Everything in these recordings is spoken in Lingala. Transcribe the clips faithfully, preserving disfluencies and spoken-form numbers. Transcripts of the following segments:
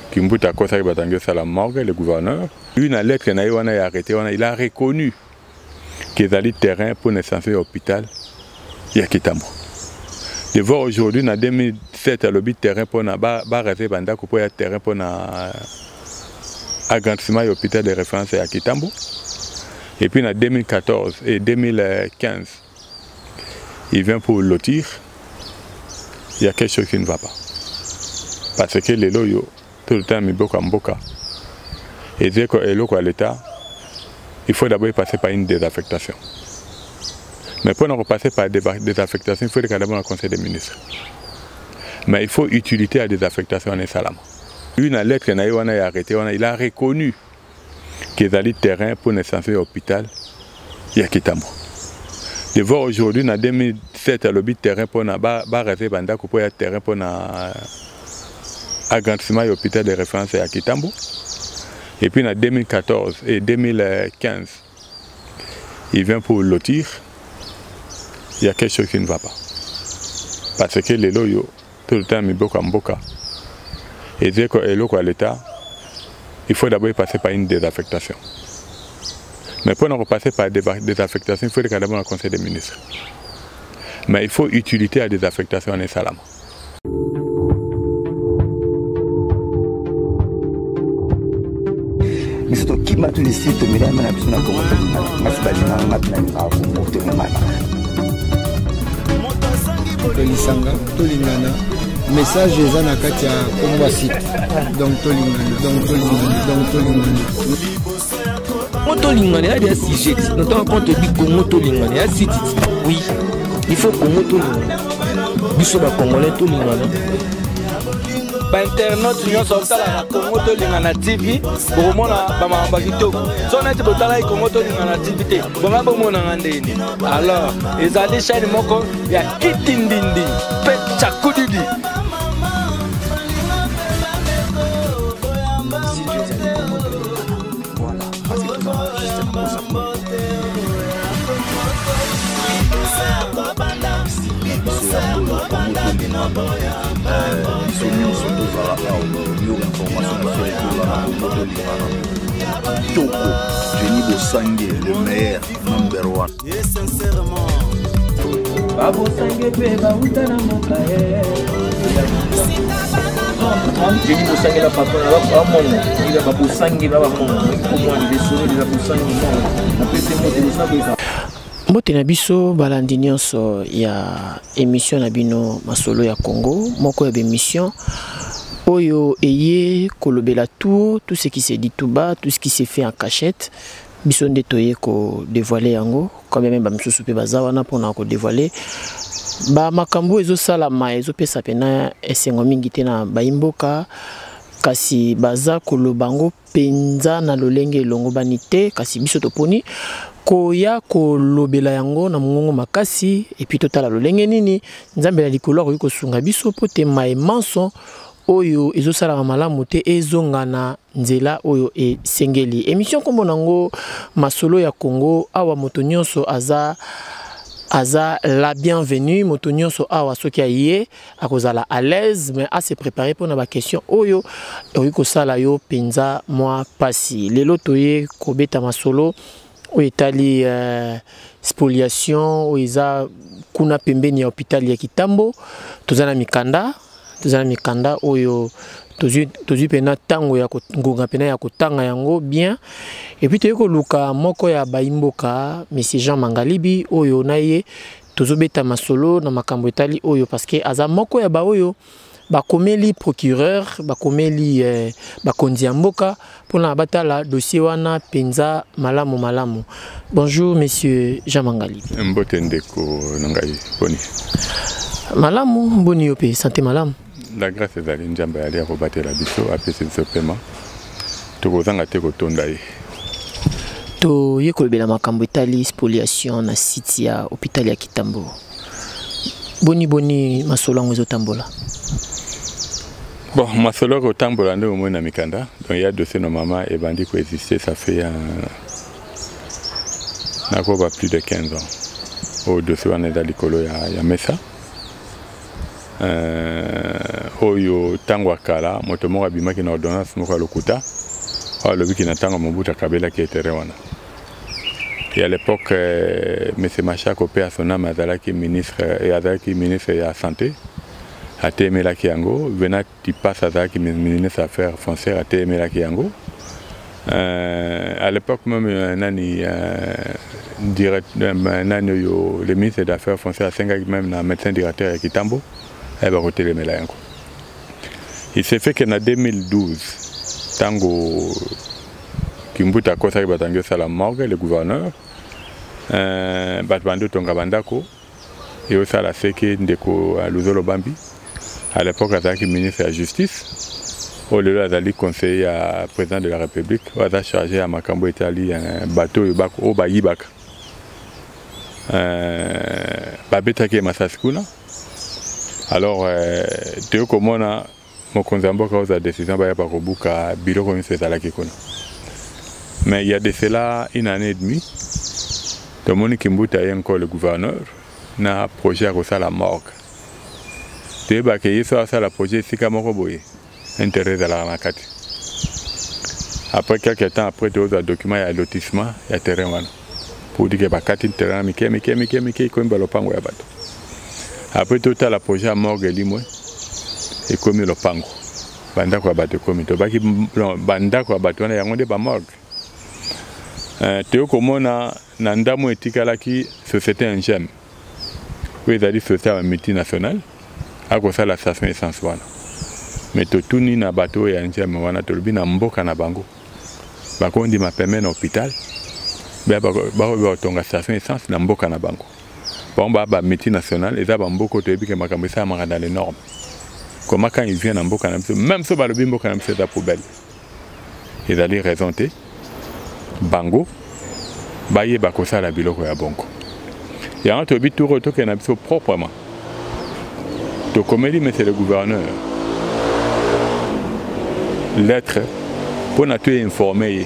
Kimbuta Kosa Batangio Salamorgue, le gouverneur. Une lettre qu'il a arrêté, il a reconnu qu'ils allaient terrain pour naissancer l'hôpital Yakitambo. De voir aujourd'hui, en deux mille sept, à l'hôpital terrain pour raser Bandako pour y terrain pour agrandissement de l'hôpital de référence Yakitambo. Et puis en deux mille quatorze et deux mille quinze, il vient pour lotir. Il y a quelque chose qui ne va pas. Parce que les loyaux, tout le temps, ils sont beaucoup. Et dès que l'État, il faut d'abord passer par une désaffectation. Mais pour ne passer par des désaffectations, il faut d'abord un conseil des ministres. Mais il faut utilité à des affectations en Salam. Une lettre qu'il a arrêté, il a reconnu qu'ils allaient terrain pour naissancer l'hôpital Yakitambo. De voir aujourd'hui, en deux mille sept, à l'hôpital terrain pour raser Bandako pour y terrain pour agrandissement de l'hôpital de référence Yakitambo. Et puis en deux mille quatorze et deux mille quinze, il vient pour lotir. Il y a quelque chose qui ne va pas. Parce que les loyaux, tout le temps, ils sont beaucoup. Et dès que l'État, il faut d'abord passer par une désaffectation. Mais pour ne passer par des désaffectations, il faut d'abord un conseil des ministres. Mais il faut utilité à des affectations en Salam. Misto kima tu lisito mira mana bisuna ko masbali na matna ni ako mo to mama tolisanga tolingana message eza na kati ya komba site donc tolingana donc tolingana donc tolingana motolingana ya des sujets notamment quand on dit Congo tolingana ya site oui il faut Congo tolingana biso ba congolais tolingana ba internet union sociale na Congo tolingana T V pour mona ba mamba kitoko so na te botala Congo tolingana T V te bonga bomona ngandeni alors ezali chaîne moko ya kitindindi pe chakudidi Toko, Jenny Bossangue, le meilleur, number one. Et sincèrement, Babo Sangue Beba Utana Mokae. Jenny Bossangue la papa, la maman, il a Babo Sangue la maman, il faut les souris de la Bossangue. Après c'est moi de ça. Mbote na biso balandi nyonso ya émission na bino masolo ya Congo moko ya émission oyo eye kolobela tout tout ce qui se dit tout bas tout ce qui se fait en cachette biso nde toye ko dévoiler yango quand même ba misusu pe bazawa na pona ko dévoiler ba makambo ezo sala ma ezo pesa pena esengo mingi te na baimboka kasi baza kolobango penza na lolenge longo banite kasi biso toponi koya kolobela yango na mongongo makasi et puis totala lolenge nini nzambe na likolo ko yokosunga biso pote mai manso oyo ezosala malamu te ezonga na nzela oyo e sengeli émission kombo nango masolo ya Congo awa moto nyonso aza aza la bienvenue moto nyonso awa soki aye akozala à l'aise mais à se préparer pour na ba question oyo oyo kosala yo penza moi pasi lelo toye kobeta masolo oyo etali uh, spoliation oyo eza kuna pembeni ya hôpital ya Kitambo tozana mikanda tozana mikanda oyo tozu tozu pena tango ya ngonga pena ya kotanga yango bien et puis toyeko luka moko ya baimboka monsieur Jean Mangalibi oyo naye tozobeta masolo na makambo etali oyo parce que aza moko ya ba oyo bakomeli procureur bakomeli eh, bakonzi ya mboka pour na batala dossier wana penza malamu malamu. Bonjour monsieur Jean Mangalibi. Mbote ndeko nangai boni. Malamu boni yope santé malamu. La grâce est allée njamba aller pour battre la biso après ce paiement. Tokozanga te kotonda ye. To yekolobela makambo etali spoliation na site ya hôpital ya Kitambo. Boni boni masolo ngo ezotambola. Bon, masolo ko tambola nde omoi na mikanda. Donc il y a dossier no maman et bandi ko exister ça fait euh, na ko ba plus de quinze ans. Au dossier wana da likolo ya ya mesa. Euh oyo tango akala moto moko abimaki na ordonnance moko ya lokuta alobiki na ntango Mobutu akabelaki etere wana. Et à l'époque, euh, M. Machak opé à son âme azalaki ministre et azalaki ministre de la santé à Témelaki Yango. Venant il passe azalaki ministre des affaires foncières à Témelaki Yango. Euh, à l'époque même nani euh, direct nani yo le ministre des affaires foncières sengaki même na médecin directeur ya Kitambo et ba côté le Yango. Il s'est fait que en deux mille douze tango Kimbuta kosa batangio sala morgue le gouverneur euh batbando tonga bandako et au sala seke ndeko Luzolo Bambi à l'époque azaki ministre de la justice au lieu azali conseiller à président de la République aza chargé à makambo etali un bateau yobako au bayibaka euh babetaki masaskuna alors euh teo komona mokonzambo cause décision ba ya bakobuka biloko ministre ezalaki kuna. Mais il y a de cela une année et demie, de Monique Kimbuta et encore le gouverneur n'a projet à ça la morgue. Tu vois que ça ça la projet c'est comme Roboye, intérêt de la Makati. Après quelques temps après tu as un document il y a lotissement il y a terrain pour dire que Bakati terrain mais mais mais mais mais comme balopango ya bato. Après tout à la projet à morgue limwe et comme le pango. Banda kwa bato comme to baki banda kwa bato na yango de ba morgue. Théo Komona Nandamu etikalaki société en gemme. Oui, ils ont dit société multinationale. À cause de la station essence. Mais tout ni na bateau et en gemme, wana tolbi na mboka na bango. Bako ndi ma permet na hôpital. Ba ba ba tonga station essence na mboka na bango. Bon ba ba multinationale, ils ont mboko to ebike makambo ça mara dans les normes. Comment quand ils viennent en mboka na même so ba lobi mboka na c'est la poubelle. Ils allaient raisonner. Bango, baye bakosa la biloko ya bongo. Et en tout tout retour na biso proprement. To komeli monsieur le gouverneur. Lettre pour na tu informer.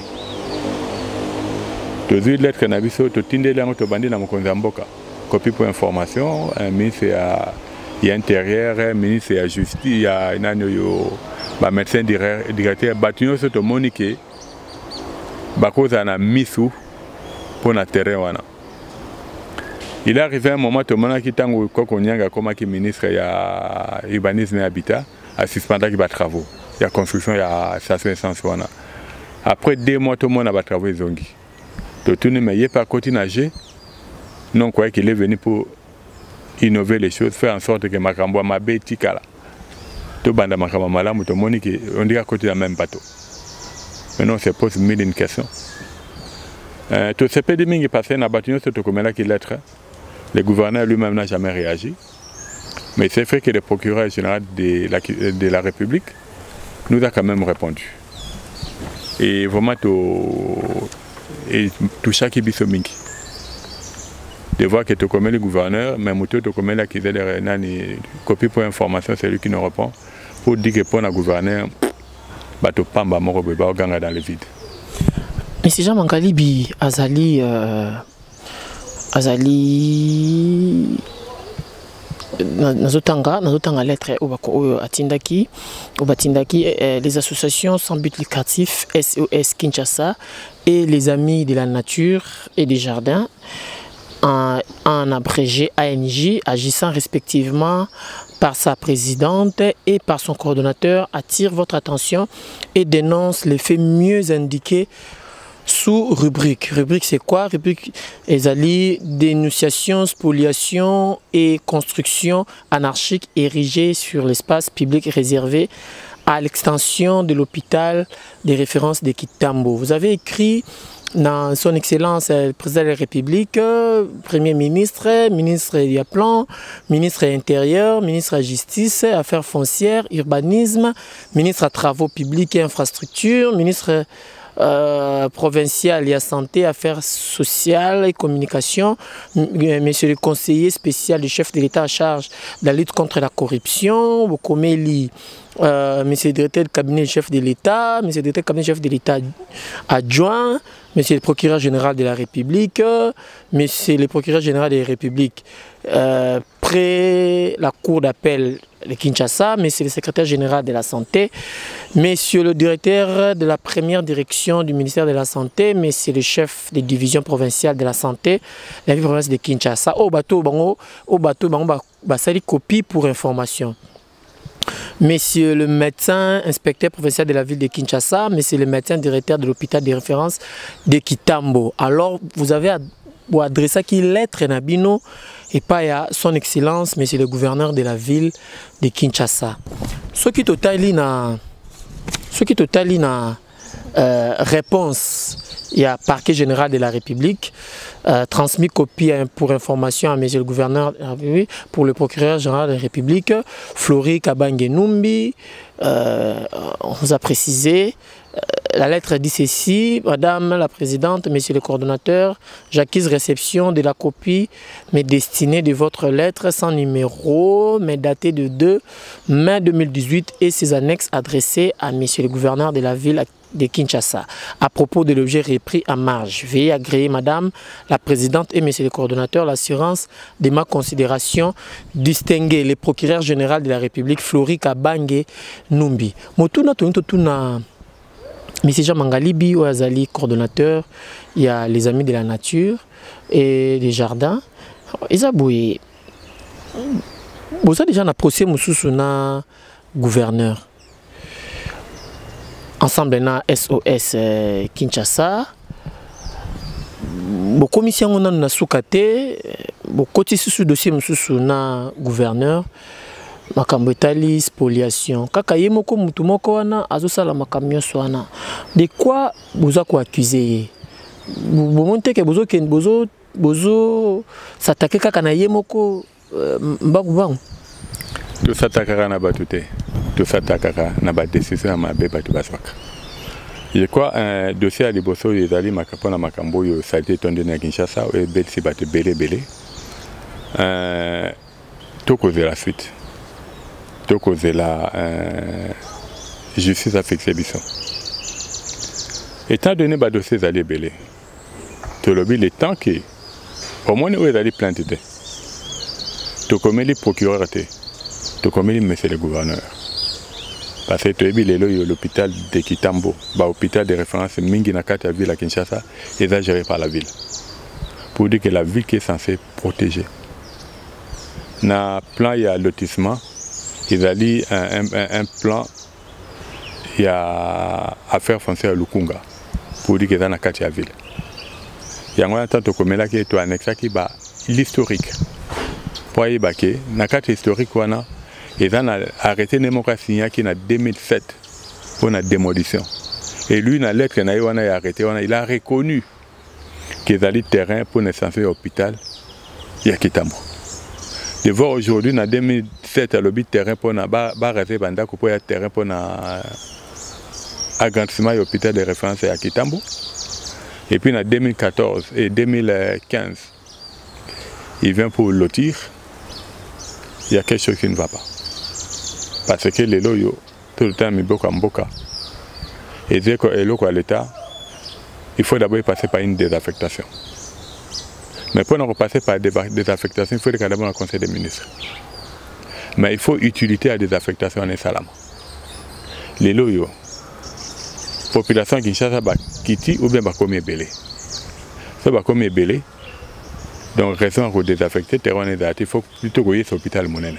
To zi lettre na biso to tindela to bandi na mokonza mboka. Copie pour information, un ministre ya ya intérieur, ministre ya justice, ya nano yo ba médecin directeur batunyo so to monique. Bakoza na misu pour na terrain wana. Il est arrivé un moment tout le monde qui tango koko nyanga comme qui ministre ya urbanisme et habitat a suspendu qui va travaux. Il y a construction ya station essence wana. Après deux mois tout le monde a va travaux zongi. Tout tourner mais il pas continuer. Non quoi qu'il est venu pour innover les choses, faire en sorte que makambo mabe tikala. Tout banda makambo malamu tout le monde qui on dit à côté la même bateau. Maintenant, on se pose mille une questions. Euh, tout ce pédémie qui est passé dans la bâtiment, c'est tout comme là qui l'être. Le gouverneur lui-même n'a jamais réagi. Mais c'est vrai que le procureur général de la, de la République nous a quand même répondu. Et vraiment, tout, et tout chaque bisomingi. De voir que tout comme le gouverneur, même tout comme là qui a des copies pour information, c'est lui qui nous répond. Pour dire que pour le gouverneur, bato pamba moko beba oganga dans le vide. Monsieur Jean Mankalibi azali euh, azali nazotanga nazotanga lettre obako atindaki obatindaki les associations sans but lucratif S O S Kinshasa et les amis de la nature et des jardins en, en abrégé A N J agissant respectivement par sa présidente et par son coordonnateur attirent votre attention et dénoncent les faits mieux indiqués sous rubrique. Rubrique c'est quoi? Rubrique ezali dénonciation, spoliation et construction anarchique érigée sur l'espace public réservé à l'extension de l'hôpital des références de Kitambo. Vous avez écrit dans son excellence le président de la République, premier ministre, ministre du plan, ministre intérieur, ministre de la justice, affaires foncières, urbanisme, ministre à travaux publics et infrastructures, ministre euh, provincial de la santé, affaires sociales et communication, monsieur le conseiller spécial du chef de l'État à charge de la lutte contre la corruption, Bokomeli euh, monsieur le directeur de cabinet chef de l'État, monsieur le directeur de cabinet chef de l'État adjoint, monsieur le procureur général de la République, monsieur le procureur général de la République euh, près la cour d'appel de Kinshasa, monsieur le secrétaire général de la Santé, monsieur le directeur de la première direction du ministère de la Santé, monsieur le chef de division provinciale de la Santé, la ville provinciale de Kinshasa, au bateau, bango, au bateau, bango, basali copie pour information. Monsieur le médecin inspecteur provincial de la ville de Kinshasa, monsieur le médecin directeur de l'hôpital de référence de Kitambo. Alors, vous avez adressé qui lettre Nabino et pas à son excellence, monsieur le gouverneur de la ville de Kinshasa. Ce qui totalise na, ce qui totalise na euh, réponse, il y a parquet général de la République. Euh, transmis copie pour information à monsieur le gouverneur de la République, pour le procureur général de la République, Flori Kabange Numbi. Euh, on vous a précisé. Euh, la lettre dit ceci: Madame la Présidente, Monsieur le coordonnateur, j'acquise réception de la copie, mais destinée de votre lettre sans numéro, mais datée de deux mai deux mille dix-huit et ses annexes adressées à Monsieur le gouverneur de la ville de Kinshasa. À propos de l'objet repris à marge, veuillez agréer, Madame la Présidente et Monsieur le coordonnateur, l'assurance de ma considération, distinguer le procureur général de la République, Flori Kabange Numbi. Motuna Tuna Monsieur Jean Mangalibi, Oazali, coordonnateur, il y a les Amis de la Nature et des Jardins. Ils ont bouillé. Vous avez déjà un procès Moussousouna, gouverneur. Ensemble na S O S euh, Kinshasa. Bo commission on na soukate, bo koti sous dossier mususu na gouverneur. Makambo etali spoliation. Kaka yemoko mutu moko wana azosala makamyo swana. De quoi vous a quoi accuser? Vous montez que bozo ken bozo bozo s'attaquer kaka na yemoko mbaku bangu. To s'attaquer na batute. To s'attaquer na ba décision ma be batu baswaka. Je crois un dossier à Liboso ezali makapona makambo yo ça a été tombé na Kinshasa et belsi batu belé belé. Euh to cause la suite. To cause la euh, justice a fixé biso. Étant donné ba dossier ezali belé. To lobi le temps que au moins où ezali plainte te. To comme les procureurs te. To comme les monsieur le gouverneur. Parce que tu as vu l'hôpital de Kitambo, l'hôpital de référence Mingi Nakata ville à Kinshasa, est géré par la ville. Pour dire que la ville qui est censée protéger. Dans le plan, il y a lotissement, il y a un, un, un plan, il y a affaires foncières à Lukunga, pour dire que c'est dans la ville. Il y a un temps comme là qui est annexe qui est l'historique. Pour y aller, dans la carte historique, ils ont arrêté démocratie qui en deux mille sept pour la démolition. Et lui, dans la lettre qu'il a arrêté, il a reconnu qu'ils avaient le terrain pour naissance l'hôpital Yakitambo. De voir aujourd'hui, en deux mille sept, il a le terrain pour arrêter le terrain pour l'agrandissement de l'hôpital de référence Yakitambo. Et puis en deux mille quatorze et deux mille quinze, il vient pour lotir. Il y a quelque chose qui ne va pas. Parce que les loyaux, tout le temps, ils sont en boca. Et dès que l'État, il faut d'abord passer par une désaffectation. Mais pour ne passer par une désaffectation, il faut d'abord un conseil des ministres. Mais il faut utilité à désaffectation en Salam. Les loyaux, la population qui cherche à quitter ou bien à commer belé. Ça va commer belé. Donc, raison pour désaffecter, il faut plutôt que ce hôpital monnaie.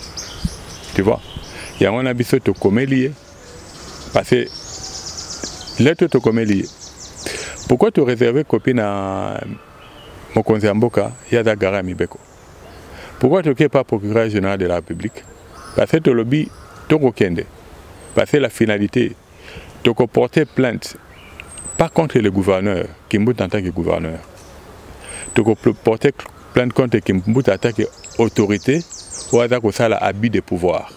Tu vois? Il y a un habit de comélie. Parce que l'être de comélie. Pourquoi tu réserves copine à mon conseiller Mboka, il y a Dagara Mibeko? Pourquoi tu n'es pas procureur général de la République? Parce que tu lobby, tu es parce que la finalité, tu porter plainte, pas contre le gouverneur, qui est en tant que gouverneur. Tu porter plainte contre Kimbut en tant qu'autorité ou à l'abus de pouvoir.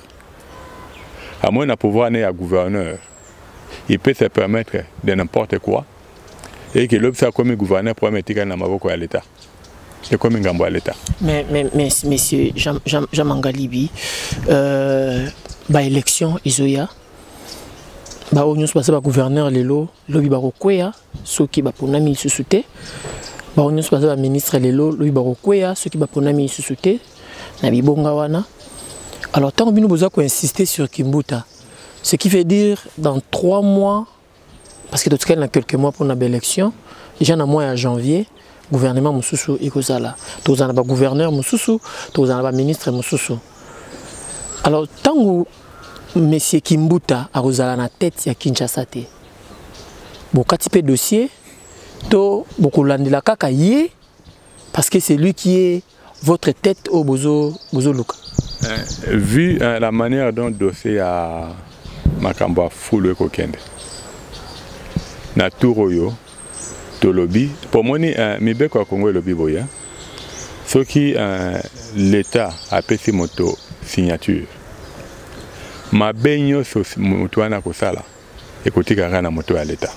À moins de pouvoir n'est à gouverneur, il peut se permettre de n'importe quoi et que l'homme soit comme gouverneur pour mettre un Maboko à l'État. C'est comme un Gambo à l'État. Mais, mais, mais, monsieur Jean, Jean, Jean Mangalibi, euh, ba élection izoya ba onyo se ba gouverneur lelo lobi ba kokwea soki ba ponami susute ba onyo se ba ministre lelo lobi ba kokwea soki ba ponami susute na bibonga wana. Alors tant que nous besoin insister sur Kimbuta, ce qui veut dire dans trois mois, parce que tout cas il y a quelques mois pour une élection, déjà dans mois à janvier, gouvernement Moussoussou et Kozala, tous en a gouverneur Moussoussou, tous en a ministre Moussoussou. Alors tant que monsieur Kimbuta a Kozala na tête ya Kinshasa te, beaucoup de dossiers, to beaucoup landela kaka yé, parce que c'est lui qui est votre tête au bozo bozo luka. Euh, vu euh, la manière dont le dossier a Makamba foule kokende. Na turoyo to lobby pour moi ni mibe kwa Congo lobby boya. Ce qui l'État a payé moto signature. Ma benyo so moto ana kosala ekoti kaka na moto ya l'État.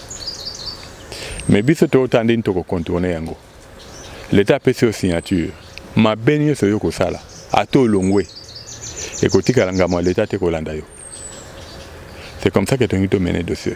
Mais biso to tandine to ko contourner yango. L'État a payé signature. Ma benyo so yo kosala ato longwe ekoti kala ngamo l'État te kolanda yo. C'est comme ça que tu as mené le dossier.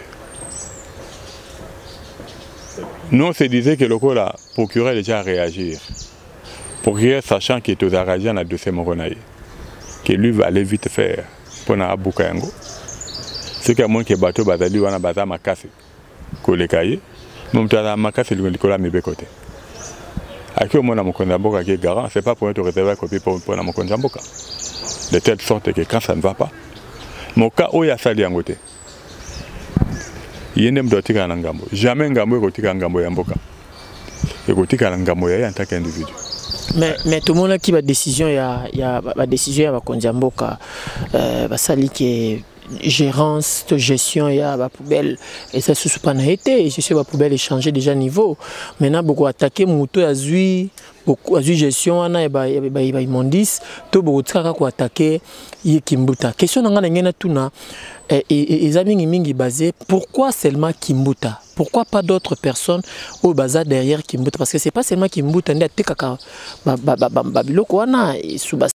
Nous, on se disait que le procureur déjà à réagir. Procureur sachant qu'il est aux arrangés dans le dossier Moronaï, que lui va aller vite faire pour na Bukayango. Ce qui a moins que bateau bazali wana baza makasi ko le cahier, même ta makasi lui ko la mebe côté. Aki au mona mokonza mboka qui est garant, c'est pas pour te réserver copie pour pour na mokonza mboka. De telle sorte que quand ça ne va pas, mon cas où il y a ça liangote. Il y a un dotti à Nangambo. Jamais un gambo est gotika Nangambo Yamboka. Et gotika Nangambo ya en tant qu'individu. Mais mais tout le monde qui va décision il y a il y a la décision à Kondiamboka euh bah ça qui gérance de gestion il y a la poubelle et ça sous pas été et je sais la poubelle échanger déjà niveau. Maintenant beaucoup attaquer moto azui beaucoup azui gestion ana et bah et bah immondice to beaucoup tsaka ko attaquer yi Kimbuta. Question ngana ngena tuna et les amis mingi basé pourquoi seulement Kimbuta? Pourquoi pas d'autres personnes au bazar derrière Kimbuta? Parce que c'est pas seulement Kimbuta, il y a des gens qui ont biloko wana sous